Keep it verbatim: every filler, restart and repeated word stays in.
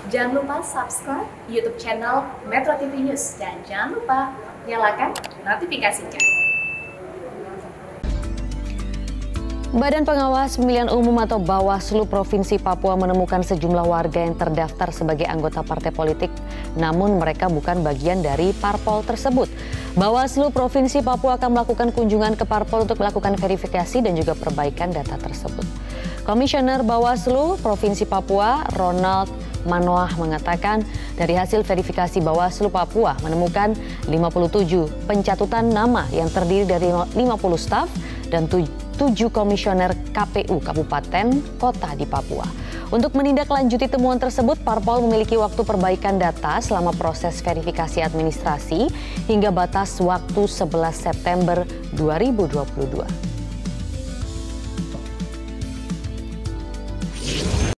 Jangan lupa subscribe YouTube channel Metro T V News dan jangan lupa nyalakan notifikasinya. Badan Pengawas Pemilihan Umum atau Bawaslu Provinsi Papua menemukan sejumlah warga yang terdaftar sebagai anggota partai politik, namun mereka bukan bagian dari parpol tersebut. Bawaslu Provinsi Papua akan melakukan kunjungan ke parpol untuk melakukan verifikasi dan juga perbaikan data tersebut. Komisioner Bawaslu Provinsi Papua, Ronald Manoah, mengatakan dari hasil verifikasi Bawaslu Papua menemukan lima puluh tujuh pencatutan nama yang terdiri dari lima puluh staf dan tujuh komisioner K P U Kabupaten Kota di Papua. Untuk menindaklanjuti temuan tersebut, parpol memiliki waktu perbaikan data selama proses verifikasi administrasi hingga batas waktu sebelas September dua ribu dua puluh dua.